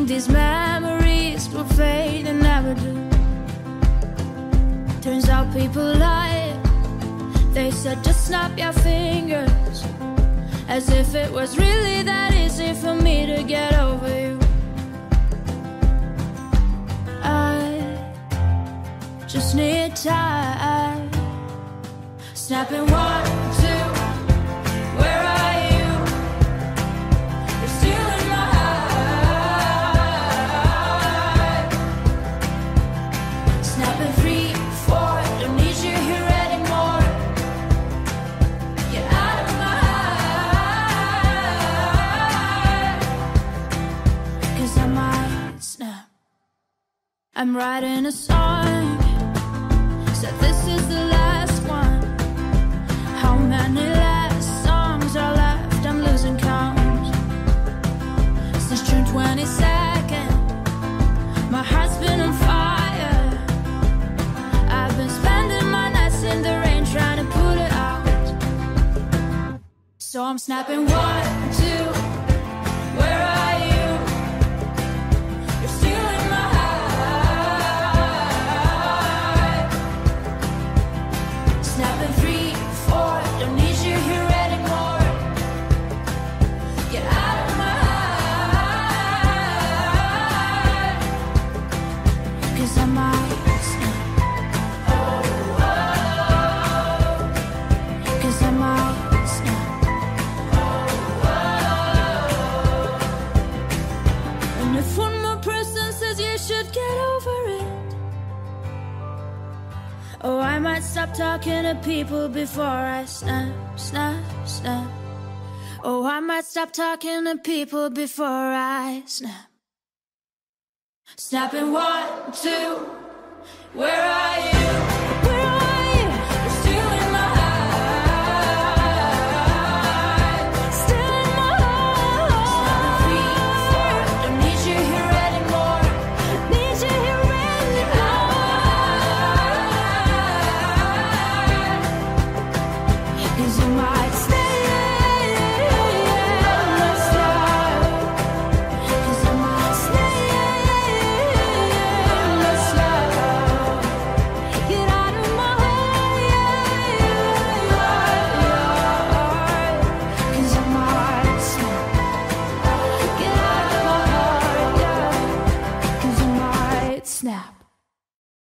these memories will fade and never do. Turns out people lie. They said just snap your fingers, as if it was really that easy for me to get over you. I just need time. Snapping 1, 2, where are you? You're still in my heart. Snapping 3, 4, don't need you here anymore. Get out of my heart, 'cause I might snap. I'm writing a song, said this is the last one. How many last songs are left? I'm losing count. Since June 22nd, my heart's been on fire. I've been spending my nights in the rain trying to put it out. So I'm snapping 1, 2, where are you? You're still in my heart. Snapping 3, 4, don't need you here anymore. Get out of my heart, 'cause I might snap. Oh, oh, 'cause I might snap. Oh, oh. And if one more person says you should get over it, oh, I might stop talking to people before I snap, snap, snap. Oh, I might stop talking to people before I snap. Snapping 1, 2, where